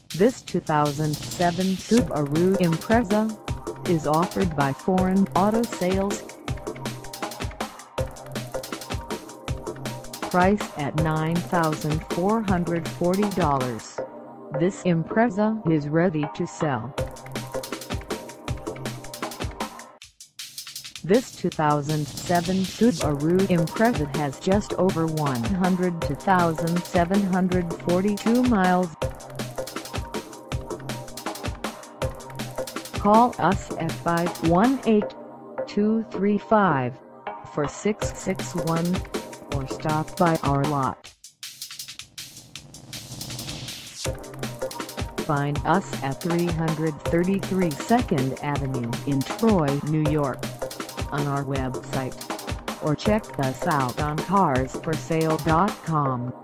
This 2007 Subaru Impreza is offered by Foreign Auto Sales. Priced at $9,440, this Impreza is ready to sell. This 2007 Subaru Impreza has just over 102,742 miles. Call us at 518-235-4661 or stop by our lot. Find us at 333 2nd Avenue in Troy, New York, on our website, or check us out on carsforsale.com.